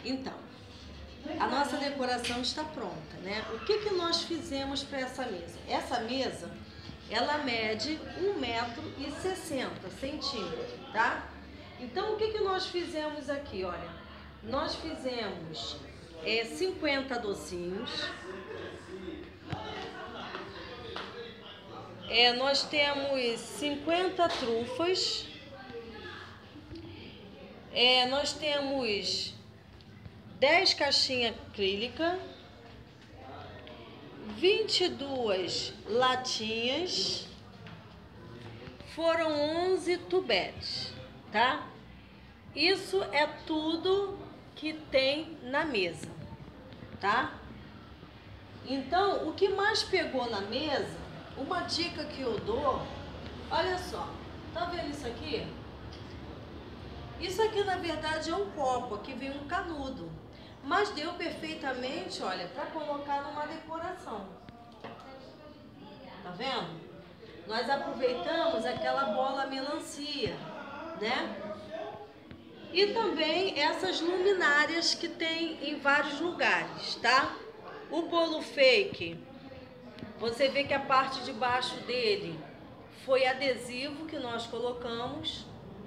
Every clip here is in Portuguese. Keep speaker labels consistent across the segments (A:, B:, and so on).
A: Então, a nossa decoração está pronta, né? O que nós fizemos para essa mesa? Essa mesa, ela mede 1,60 m, tá? Então, o que nós fizemos aqui, olha? Nós fizemos 50 docinhos. Nós temos 50 trufas. Nós temos 10 caixinhas acrílicas, 22 latinhas, foram 11 tubetes, tá? Isso é tudo que tem na mesa, tá? Então, o que mais pegou na mesa, uma dica que eu dou, olha só, tá vendo isso aqui? Isso aqui, na verdade, é um copo, aqui vem um canudo, mas deu perfeitamente, olha, para colocar numa decoração. Tá vendo? Nós aproveitamos aquela bola melancia, né? E também essas luminárias que tem em vários lugares, tá? O bolo fake, você vê que a parte de baixo dele foi adesivo que nós colocamos.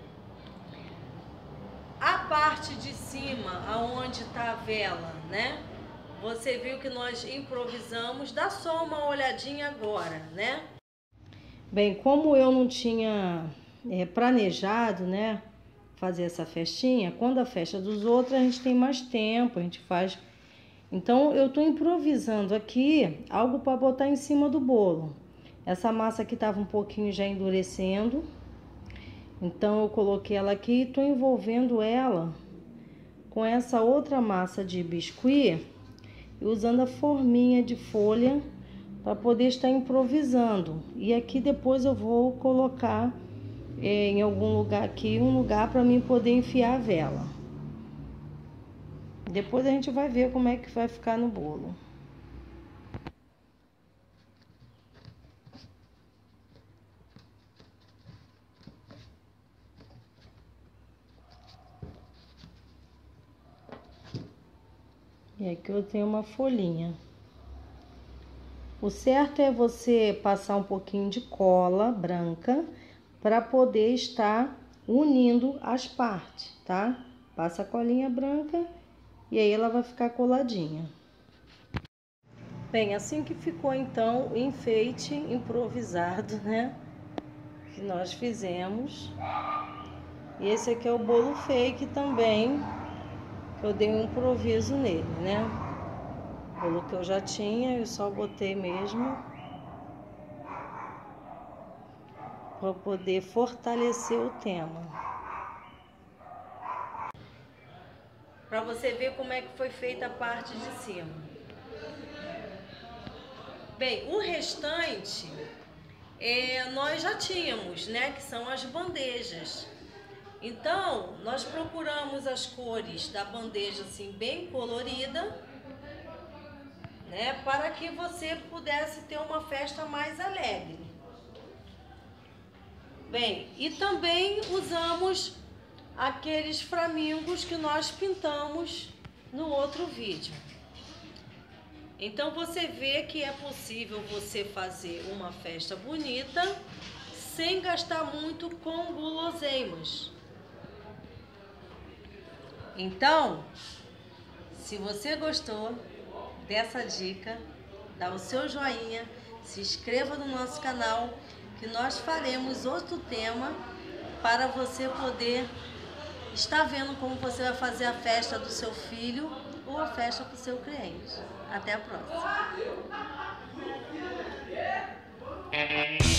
A: A parte de cima, aonde está a vela, né? Você viu que nós improvisamos. Dá só uma olhadinha agora, né? Bem, como eu não tinha planejado, né, fazer essa festinha, quando a festa dos outros a gente tem mais tempo, a gente faz. Então eu tô improvisando aqui algo para botar em cima do bolo. Essa massa aqui tava um pouquinho já endurecendo. Então eu coloquei ela aqui e tô envolvendo ela com essa outra massa de biscuit e usando a forminha de folha para poder estar improvisando. E aqui depois eu vou colocar em algum lugar aqui, um lugar para mim poder enfiar a vela. Depois a gente vai ver como é que vai ficar no bolo. E aqui eu tenho uma folhinha. O certo é você passar um pouquinho de cola branca para poder estar unindo as partes, tá? Passa a colinha branca e aí ela vai ficar coladinha. Bem, assim que ficou então o enfeite improvisado, né? Que nós fizemos. E esse aqui é o bolo fake também. Eu dei um improviso nele, né? O bolo que eu já tinha, eu só botei mesmo para poder fortalecer o tema. Para você ver como é que foi feita a parte de cima. Bem, o restante nós já tínhamos, né? Que são as bandejas. Então, nós procuramos as cores da bandeja assim bem colorida, né, para que você pudesse ter uma festa mais alegre. Bem, e também usamos aqueles flamingos que nós pintamos no outro vídeo. Então, você vê que é possível você fazer uma festa bonita sem gastar muito com guloseimas. Então, se você gostou dessa dica, dá o seu joinha, se inscreva no nosso canal, que nós faremos outro tema para você poder estar vendo como você vai fazer a festa do seu filho ou a festa para o seu cliente. Até a próxima!